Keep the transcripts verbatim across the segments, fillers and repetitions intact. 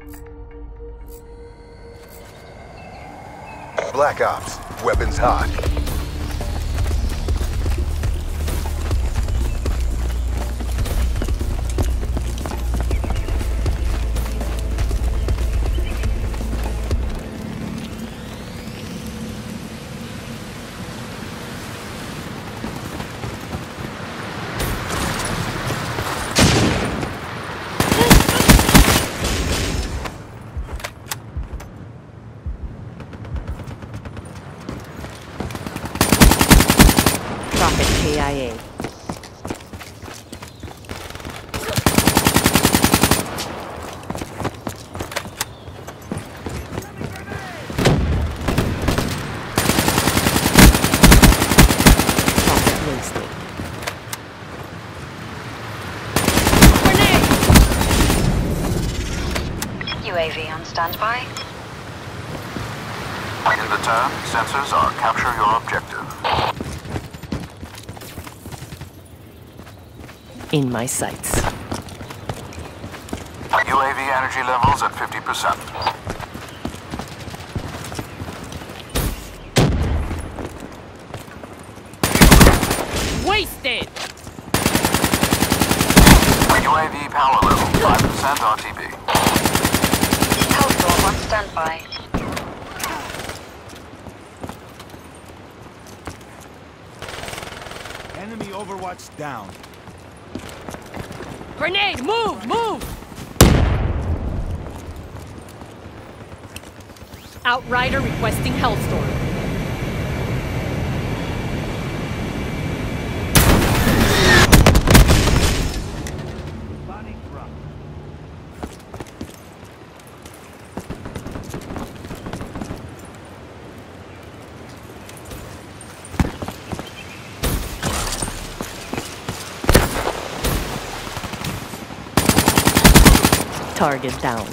Black Ops, weapons hot. K I A. Rocket wasted. U A V on standby. In return, sensors are capture your objective. In my sights. U A V energy levels at fifty percent. Wasted! U A V power level five percent R T B. Hellstorm on standby. Enemy Overwatch down. Grenade! Move! Move! Outrider requesting Hellstorm. Body drop. Target down.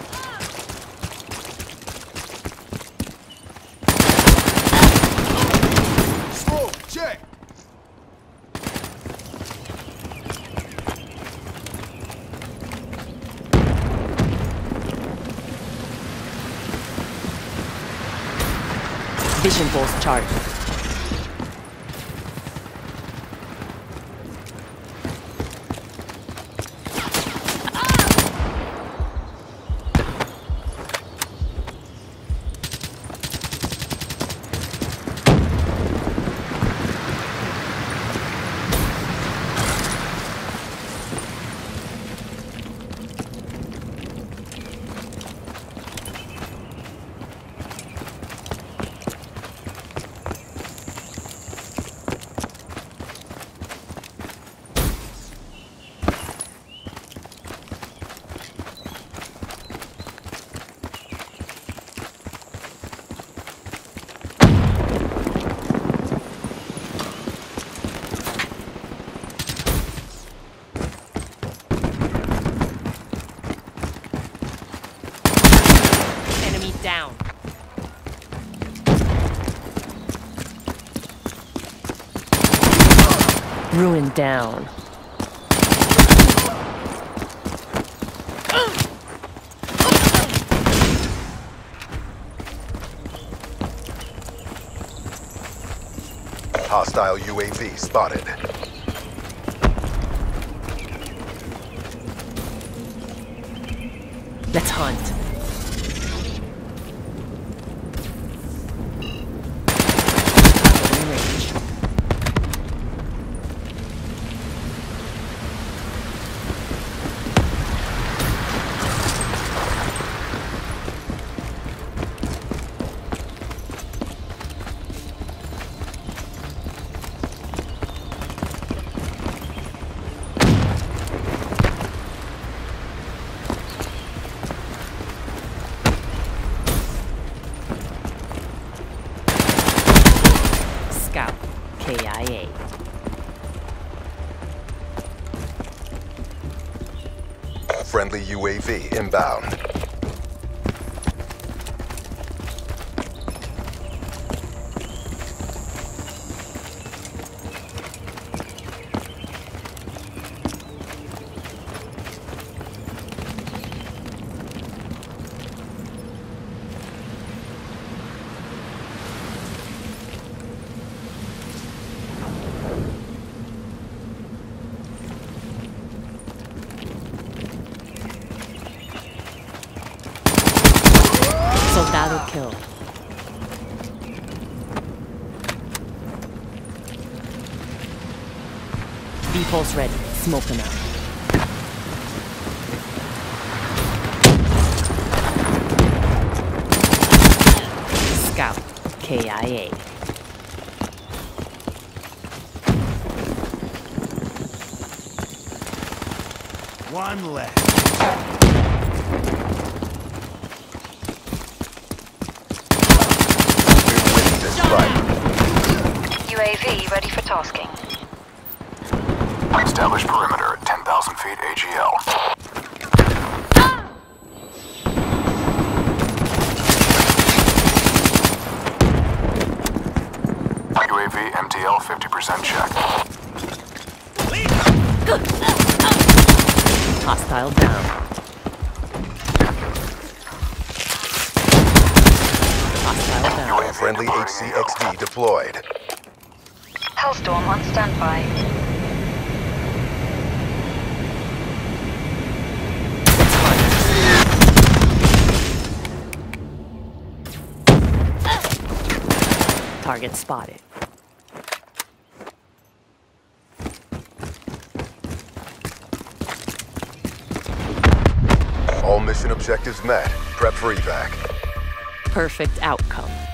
Smoke, check. Vision pulse charged. Enemy down. Ruin down. Hostile U A V spotted. Let's hunt. Range. Scout. K I A. Friendly U A V inbound. Soldado killed. V-pulse ready. Smoke him out. Scout. K I A. One left. We're winning this fight. U A V ready for tasking. Establish perimeter at ten thousand feet A G L. U A V M T L fifty percent check. Hostile down. Hostile down. U A V Friendly departing H C A O. X D deployed. Hellstorm on standby. Target spotted. All mission objectives met. Prep for evac. Perfect outcome.